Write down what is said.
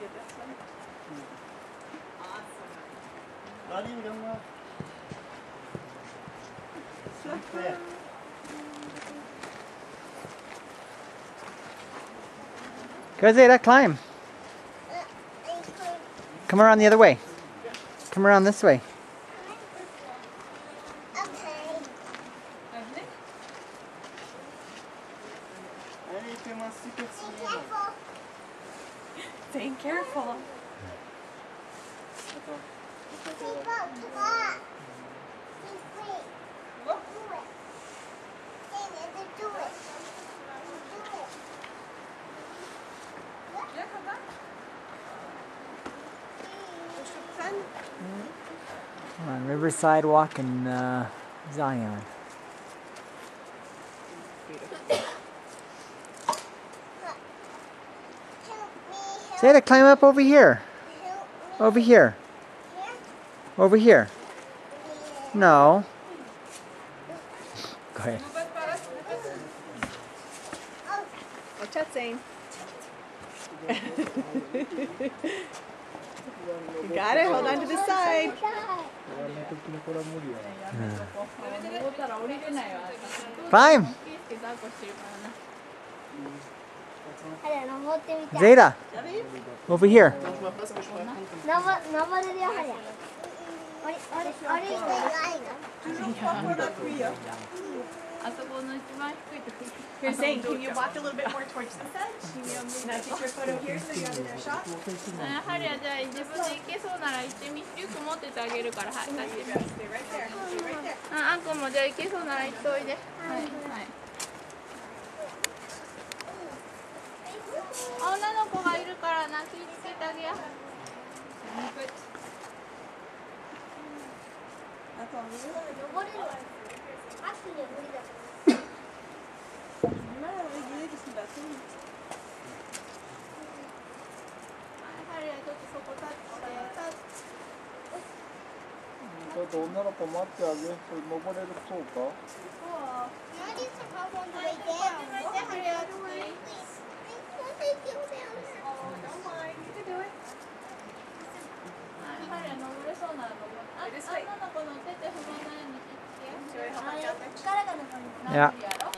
Go, Zada, climb. Come around the other way. Come around this way. Zane, careful. On Riverside Walk in Zion. Zada, climb up over here. Over here. Over here. No. Go ahead. Watch out, Zane. You got it. Hold on to the side. Climb. Zada, over here. Here, Zane, can you walk a little bit more towards the edge? Can I take your photo here so you have another shot? Stay right there. Stay right there. 女の子がいるからな、気をつけてあげよう。 ちょっと女の子待ってあげ、それ登れるそうか。 Yeah.